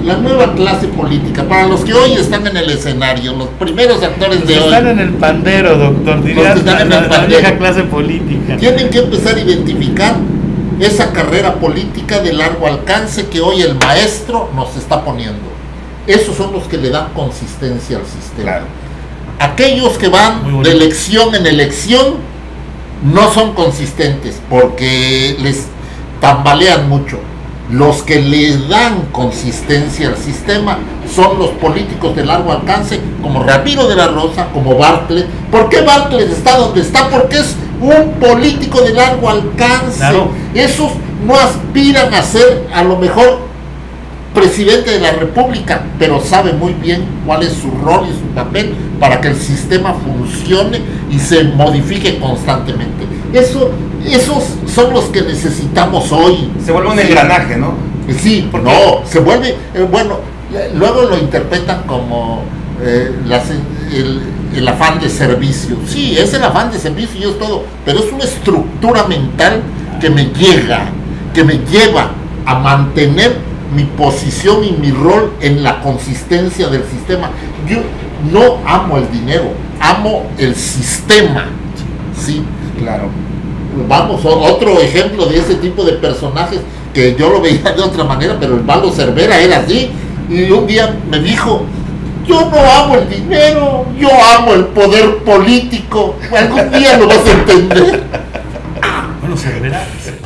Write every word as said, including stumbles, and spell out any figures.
la nueva clase política, para los que hoy están en el escenario, los primeros actores los de que hoy. Están en el pandero, doctor, dirías la, la, la vieja clase política. Tienen que empezar a identificar esa carrera política de largo alcance que hoy el maestro nos está poniendo. Esos son los que le dan consistencia al sistema. Claro. Aquellos que van de elección en elección no son consistentes porque les tambalean mucho. Los que le dan consistencia al sistema son los políticos de largo alcance, como Ramiro de la Rosa, como Bartlett. ¿Por qué Bartlett está donde está? Porque es un político de largo alcance. Claro. Esos no aspiran a ser, a lo mejor, presidente de la República, pero sabe muy bien cuál es su rol y su papel para que el sistema funcione y se modifique constantemente. Eso, esos son los que necesitamos hoy. Se vuelve un engranaje, ¿no? Sí, ¿Por no, qué? se vuelve, eh, bueno, luego lo interpretan como eh, las, el, el afán de servicio. Sí, es el afán de servicio y es todo, pero es una estructura mental que me llega, que me lleva a mantener mi posición y mi rol en la consistencia del sistema. Yo no amo el dinero, amo el sistema. Sí, claro. Vamos, otro ejemplo de ese tipo de personajes que yo lo veía de otra manera, pero el Valdo Cervera era así, y un día me dijo: yo no amo el dinero, yo amo el poder político. Algún día lo vas a entender. Bueno, Cervera